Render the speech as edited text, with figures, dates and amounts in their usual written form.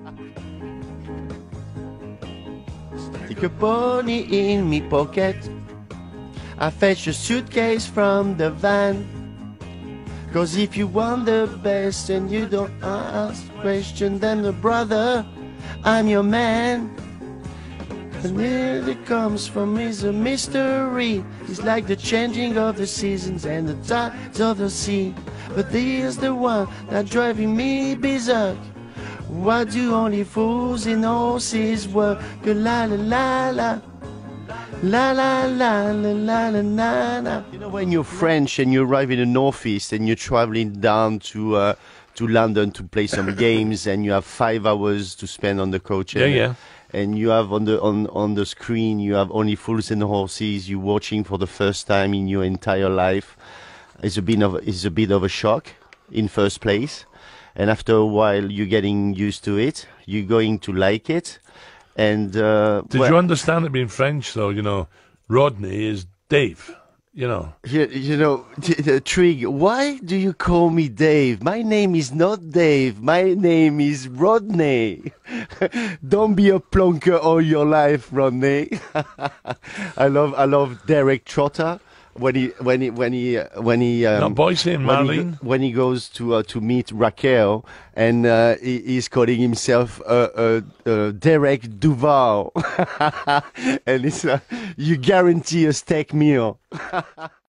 Stick a pony in me pocket. I fetch a suitcase from the van. 'Cause if you want the best and you don't ask question, then the brother, I'm your man. And where it comes from is a mystery. It's like the changing of the seasons and the tides of the sea. But there's the one that's driving me berserk. Why do only fools and horses work? La la la la. La la la la la la la la. You know, when you're French and you arrive in the northeast and you're traveling down to London to play some games, and you have 5 hours to spend on the coach. And you have on the screen, you have only fools and horses. You're watching for the first time in your entire life. It's a bit of a shock in first place, and after a while, you're getting used to it. You're going to like it. And did you understand it being French, though? You know, Rodney is Dave. You know. You know, Trig, why do you call me Dave? My name is not Dave. My name is Rodney. Don't be a plonker all your life, Rodney. I love Derek Trotter. When he not Boise and Marlene. When he goes to meet Raquel, and he's calling himself Derek Duval, and it's you guarantee a steak meal.